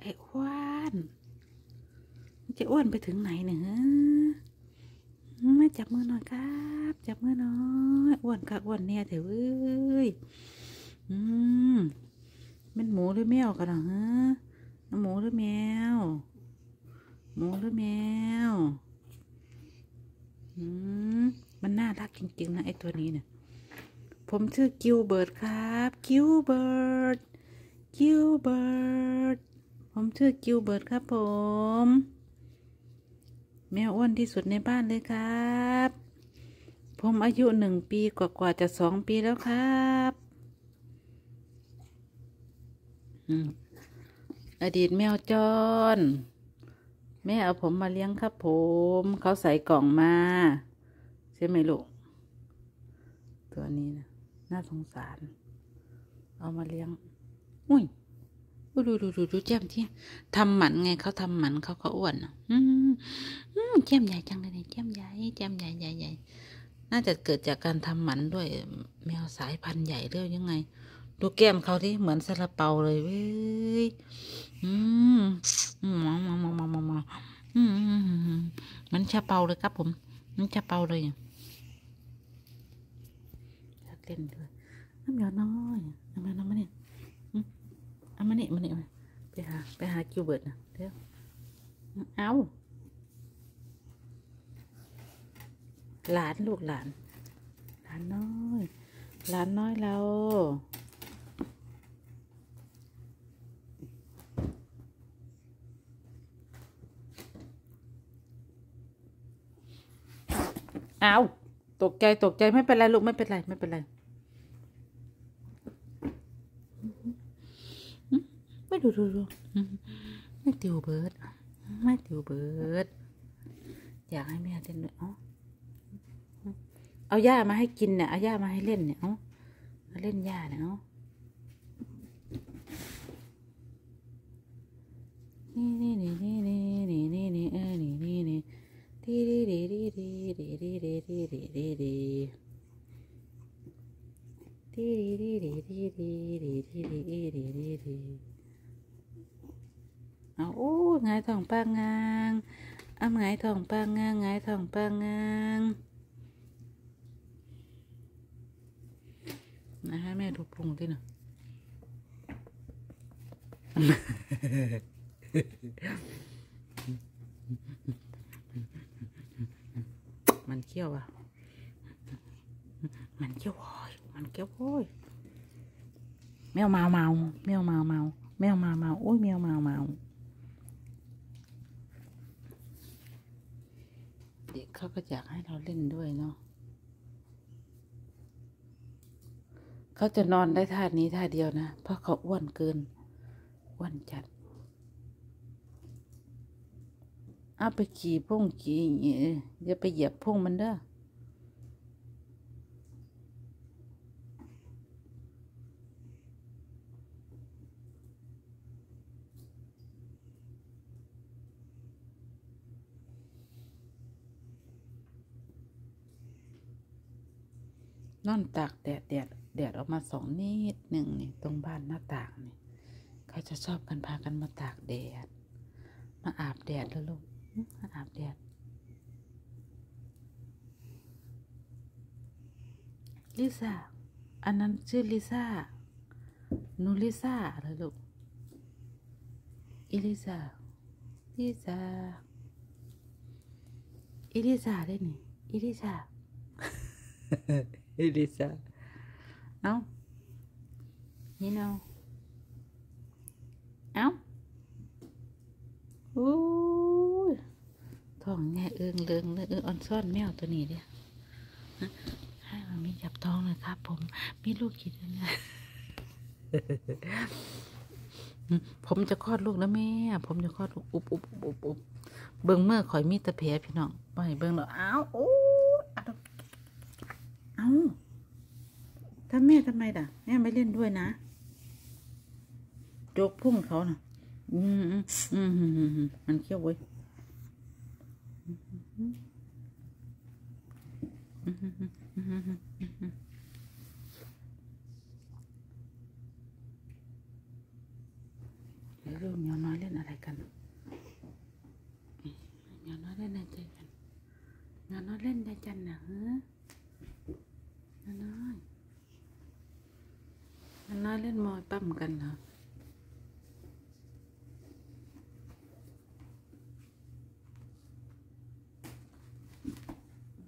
ไอ้อ้วนจะอ้วนไปถึงไหนเนี่ยมาจับมือหน่อยครับจับมือหน่อยอ้วนกับอ้วนเนี่ยเถอะเว้ยอืมเป็นหมูหรือแมวกันเหรอหมูหรือแมวหมูหรือแมวอืมมันน่ารักจริงๆนะไอ้ตัวนี้เนี่ยผมชื่อกิวเบิร์ดครับกิวเบิร์ดกิวเบิร์ดผมชื่อกิวเบิร์ดครับผมแมวอ้วนที่สุดในบ้านเลยครับผมอายุ1 ปีกว่าจะ2 ปีแล้วครับอดีตแมวจรแม่เอาผมมาเลี้ยงครับผมเขาใส่กล่องมาใช่ไหมลูกตัวนี้นะน่าสงสารเอามาเลี้ยงอุ้ยดูแจ่มที่ทำหมันไงเขาทำหมันเขาก็อ้วนแจ่มใหญ่จังเลยเนี่ยแจ่มใหญ่ใหญ่น่าจะเกิดจากการทำหมันด้วยแมวสายพันธุ์ใหญ่เรื่อยังไงดูแก้มเขาที่เหมือนซาลาเปาเลยเว้ยมมันชาเปาเลยครับผมมันชาเปาเลยอยากเล่นด้วยน้ำหยอดน้อยน้ำมาเนี่ยเอามาเนี่ยไปหาคิวเบิร์ดนะเดี๋ยวเอาหลานลูกหลานน้อยหลานน้อยเราเอาตกใจไม่เป็นไรลูกไม่เป็นไรไม่ดูไม่ติวเบิร์ดอยากให้แม่เล่นด้วยเอาหญ้ามาให้กินเนี่ยเอาหญ้ามาให้เล่นเนี่ยเอาเล่นหญ้าเนี่ยนี่เอาโอ้ไงท้องปางงางเอาไงท้องปางงางไงท้องปางงางนะให้แม่ดูพุงที่หน่อยมันเขี้ยวอ่ะมันเขี้ยวโว้ยแมวเมาโอ้ยแมวเมาเด็กเขาก็อยากให้เราเล่นด้วยเนาะเขาจะนอนได้ท่านี้ท่าเดียวนะเพราะเขาอ้วนเกินอ้วนจัดเอาไปขี่อย่าไปเหยียบพุ่งมันเด้อนอนตากแดดออกมา2 นิดหนึ่งนี่ตรงบ้านหน้าต่างนี่เขาจะชอบกันพากันมาตากแดดมาอาบแดดแล้วลูกมาอาบแดดลิซ่าอันนั้นชื่อลิซ่าหนูลิซ่าเลยลูกลิซ่าได้นี่ลิซ่าลิซ่าเอานี่เนาะเอาโอ้ยท้องแง่เอิงเลยอ่อนซ่อนแมวตัวนี้เนี่ยให้มันมีจับท้องเลยครับผมมีลูกกี่เดือนนะผมจะคลอดลูกแล้วแม่ผมจะคลอดลูกอุบเบิ่งเมื่อข่อยมีตะแผลพี่น้องไปเบิ่งแล้วอ้าวโอ้เอาถ้าแม่ทำไมล่ะแม่ไม่เล่นด้วยนะโจกพุ่งเขาน่ะมันเขี้ยวเว้ยเรื่องเมียน้อยเล่นอะไร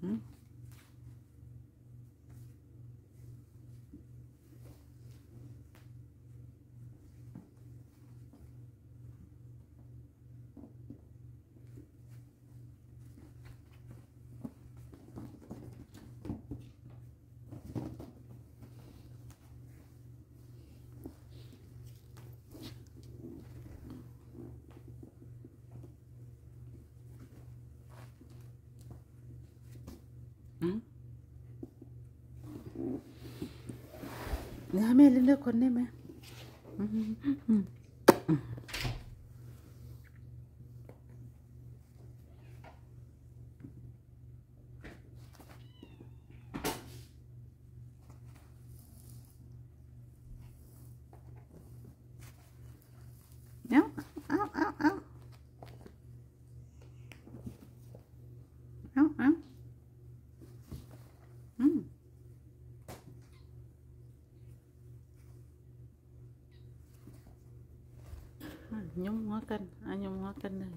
อืมเดี๋ยวให้แม่เลือกคนได้ไหมเอาเอาเอาเอาเอาเอายุ่งหัวกันยุ่งหัวกันเลย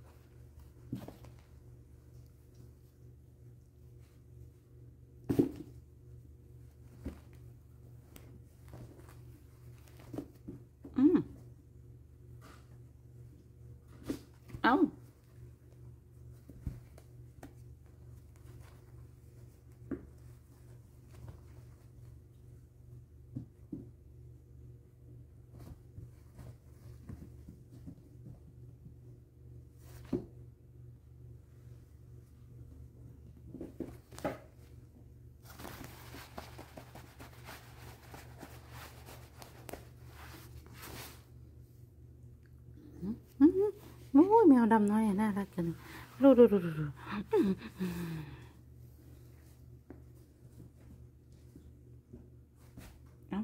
เอาโอ้ยแมวดำน้อยน่ารักจังดูเอา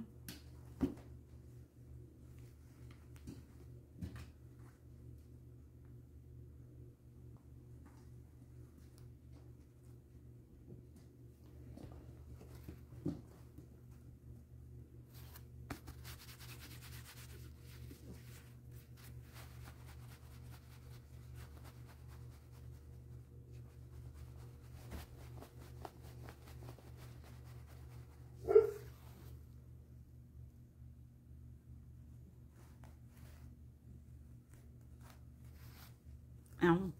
เอา